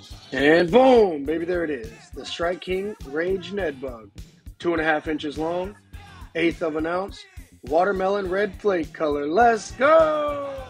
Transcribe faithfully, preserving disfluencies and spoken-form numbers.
And boom, baby, there it is. The Strike King Rage Ned Bug. Two and a half inches long, eighth of an ounce, watermelon red flake color. Let's go!